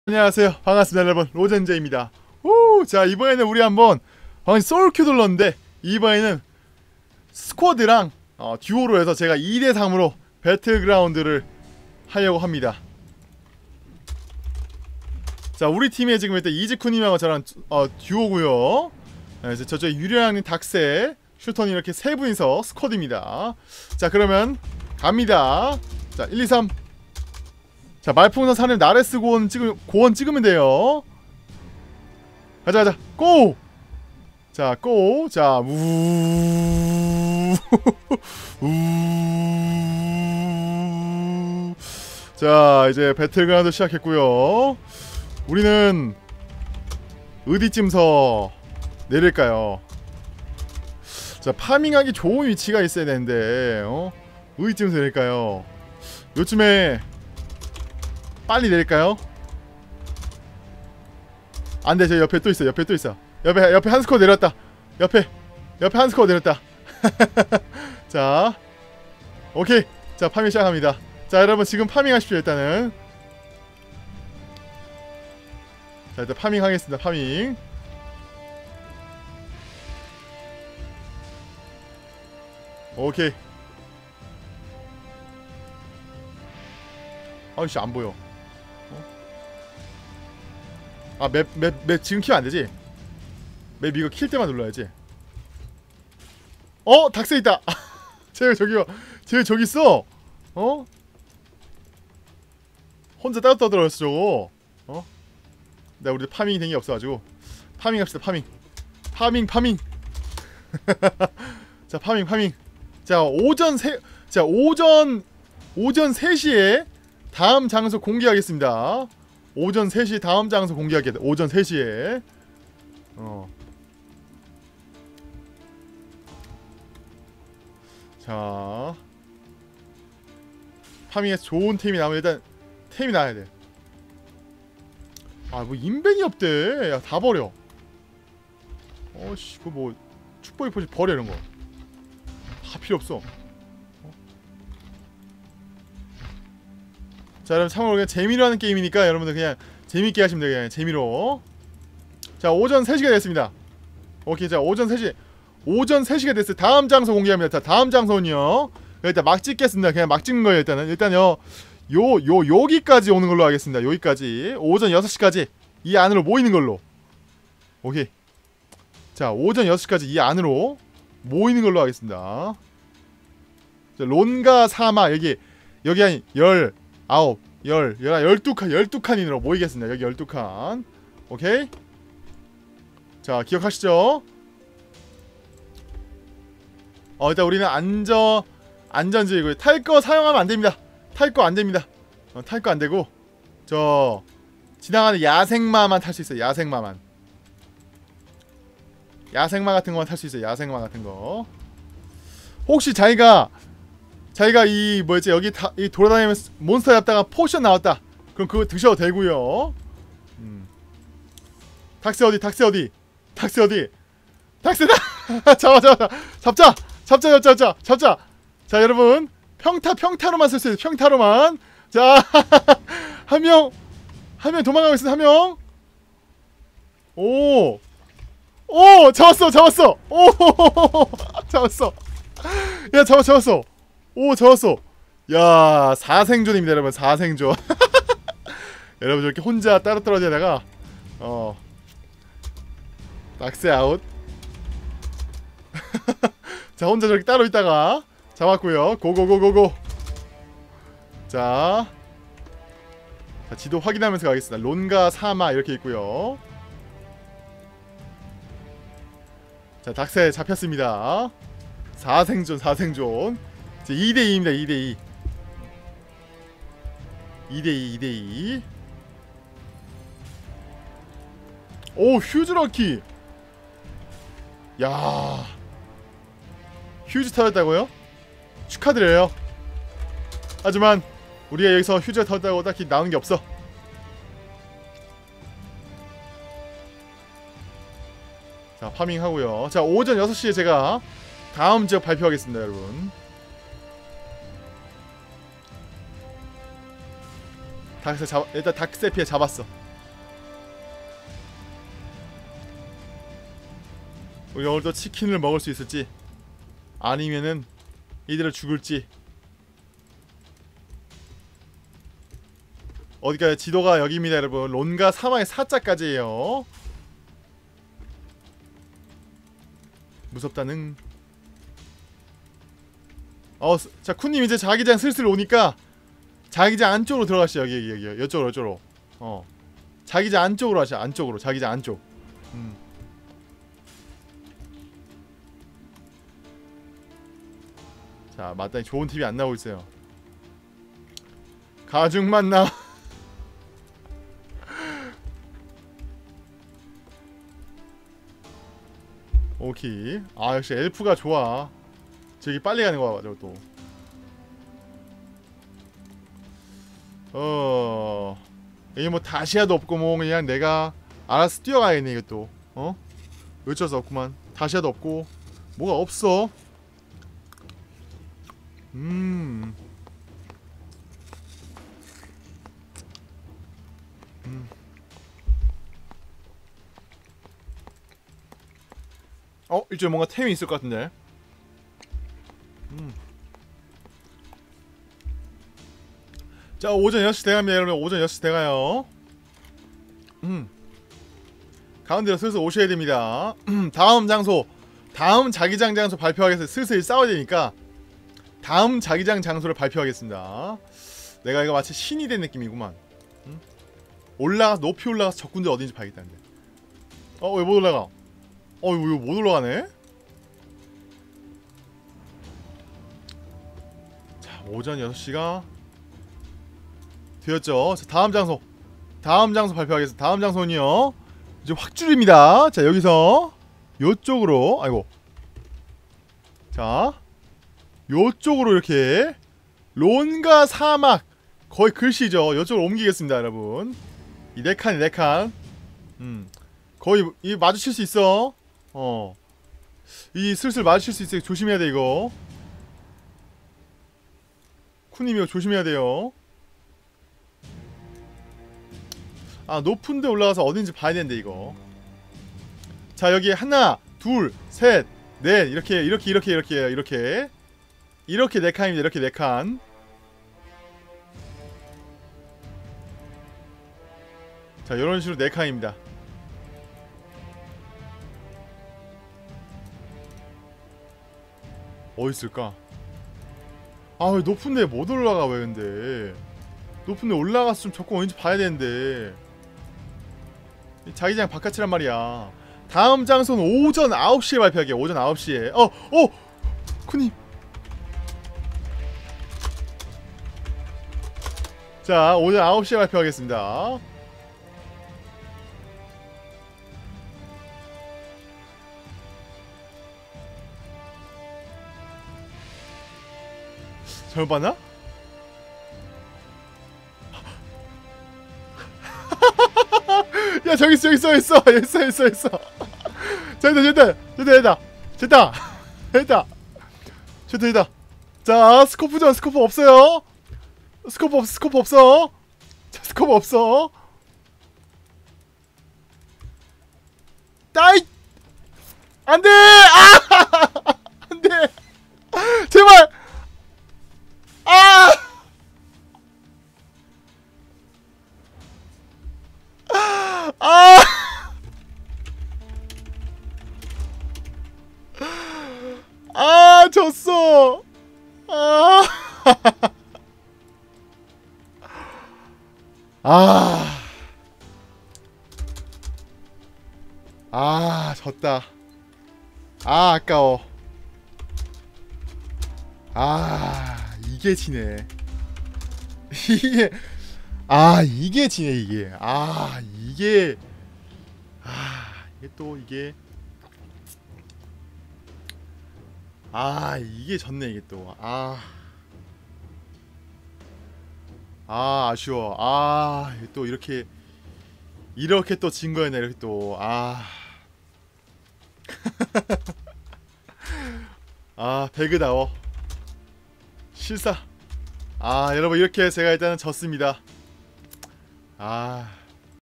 안녕하세요. 반갑습니다 여러분. 로젠제입니다. 자, 이번에는 우리 한번 소울큐 돌렀는데 이번에는 스쿼드랑 듀오로 해서 제가 2대3으로 배틀그라운드를 하려고 합니다. 자, 우리 팀에 지금 일단 이즈쿠님하고 저랑 듀오고요. 이제 저쪽에 유리랑님, 닥세, 슈터님 이렇게 세 분이서 스쿼드입니다. 자, 그러면 갑니다. 자, 1, 2, 3. 자, 말풍선 산림 나레스 고원 찍으면 돼요. 가자 고! 자, 고! 자, 우 자, 이제 배틀그라운드 시작했고요. 우리는 어디쯤서 내릴까요? 자, 파밍하기 좋은 위치가 있어야 되는데 어디쯤에서 내릴까요? 요즘에 빨리 내릴까요? 안돼, 저 옆에 또 있어. 옆에 한 스코어 내렸다. 옆에 한 스코어 내렸다. 자, 오케이. 자, 파밍 시작합니다. 자, 여러분 지금 파밍 하십시오. 일단은 자, 일단 파밍 하겠습니다. 파밍. 오케이. 아이씨, 안 보여. 아, 맵 지금 키면 안되지? 맵 이거 킬 때만 눌러야지. 닥스 있다! 쟤 저기 있어! 혼자 따로 떠들어졌어 저거. 내가 우리 파밍이 된 게 없어가지고 파밍 합시다. 파밍 자, 파밍. 자, 오전 3시에 다음 장소 공개하겠습니다. 오전 3시 다음 장소 공개하겠다. 오전 3시에. 자, 파밍에서 좋은 템이 나오면 일단 템이 나와야 돼. 아, 뭐 인벤이 없대. 야, 다 버려. 씨, 그거 뭐 축복의 포지 버려. 이런 거 다 필요 없어. 자, 여러분 참고로 그냥 재미로 하는 게임이니까 여러분들 그냥 재밌게 하시면 돼요. 그냥 재미로. 자, 오전 3시가 됐습니다. 오케이. 자, 오전 3시가 됐어요. 다음 장소 공개합니다. 자, 다음 장소는요, 일단 막 찍겠습니다. 그냥 막 찍는 거예요. 일단요 여기까지 오는 걸로 하겠습니다. 여기까지 오전 6시까지 이 안으로 모이는 걸로. 오케이. 자, 오전 6시까지 이 안으로 모이는 걸로 하겠습니다. 자, 론가 사마 여기 한 12칸인으로 모이겠습니다. 여기 12칸. 오케이. 자, 기억하시죠? 일단 우리는 안전지이고요. 탈 거 사용하면 안됩니다. 탈 거 안됩니다. 탈 거 안되고 저 지나가는 야생마만 탈 수 있어요. 야생마 같은 거만 탈 수 있어요. 야생마 같은 거. 혹시 자기가 이 뭐였지, 여기 이 돌아다니면서 몬스터 잡다가 포션 나왔다, 그럼 그거 드셔도 되고요. 닥스 어디? 닥스다! 잡자. 자, 여러분 평타로만 쓸 수 있어요. 평타로만. 자, 한 명 도망가고 있습니다. 한 명. 잡았어. 잡았어. 야, 잡았어. 잡았어. 야, 4생존입니다 여러분. 4생존. 여러분 저렇게 혼자 따로 떨어지다가 닥스 아웃. 자, 혼자 저렇게 따로 있다가 잡았고요. 고고고고고. 자, 지도 확인하면서 가겠습니다. 론가 사마 이렇게 있고요. 자, 닥스에 잡혔습니다. 4생존. 2대2입니다. 2대2. 오, 휴즈럭키. 야, 휴즈 터졌다고요? 축하드려요. 하지만 우리가 여기서 휴즈가 터졌다고 딱히 나오는 게 없어. 자, 파밍하고요. 자, 오전 6시에 제가 다음 지역 발표하겠습니다 여러분. 일단 닥세피에 잡았어. 우리 오늘도 치킨을 먹을 수 있을지 아니면은 이대로 죽을지. 어디가 지도가 여기입니다 여러분. 론가 사막의 사자까지예요. 무섭다는. 자 쿠님 이제 자기장 슬슬 오니까 자기장 안쪽으로 들어가시죠. 여기 이쪽으로. 자기장 안쪽으로 하시죠. 안쪽으로. 자기장 안쪽. 자 마땅히 좋은 팁이 안 나오고 있어요. 가죽 만나. 오케이. 아 역시 엘프가 좋아. 저기 빨리 가는 거야 저것도. 이게 뭐 다시아도 없고 뭐 그냥 내가 알아서 뛰어가야겠네 이것도. 어쩔 수 없구만. 다시아도 없고 뭐가 없어. 이쪽에 뭔가 템이 있을 것 같은데. 자 오전 6시 돼갑니다 여러분. 오전 6시 돼가요. 가운데로 슬슬 오셔야 됩니다. 다음 장소, 다음 자기장 장소 발표하겠습니다. 슬슬 싸워야 되니까 다음 자기장 장소를 발표하겠습니다. 내가 이거 마치 신이 된 느낌이구만. 높이 올라가서 적군들 어딘지 봐야겠다는데. 왜 못 올라가? 이거 못 올라가네? 자 오전 6시가 되었죠. 자 다음 장소 발표하겠습니다. 다음 장소는요 이제 확 줄입니다. 자 여기서 요쪽으로, 아이고, 자 요쪽으로 이렇게 론가 사막, 거의 글씨죠. 요쪽으로 옮기겠습니다 여러분. 이 네 칸. 거의 이 마주칠 수 있어. 이 슬슬 마주칠 수 있어요. 조심해야 돼 이거. 쿠님 이거 조심해야 돼요. 높은데 올라가서 어딘지 봐야 되는데 이거. 자 여기 하나 둘 셋 넷 이렇게 네 칸입니다. 이렇게 네 칸. 자 이런 식으로 네 칸입니다. 어디 있을까? 왜 높은데 못 올라가. 왜 근데 높은데 올라가서 좀 적군 어딘지 봐야 되는데. 자기장 바깥이란 말이야. 다음 장소는 오전 9시에 발표하게. 오전 9시에. 쿠님. 자 오전 9시에 발표하겠습니다. 잘못 봤나? 야 저기 있어. 됐다. 자 스코프전. 스코프 없어요. 스코프 없어. 자 스코프 없어. 따이 안돼. 안돼. 제발. 졌어. 졌다. 아까워. 이게 지네. 이게 지네 이게. 이게 또 이게. 이게 졌네 이게 또. 아쉬워. 또 이렇게 또 진 거였네. 이렇게 또. 배그다워. 실사. 여러분 이렇게 제가 일단은 졌습니다.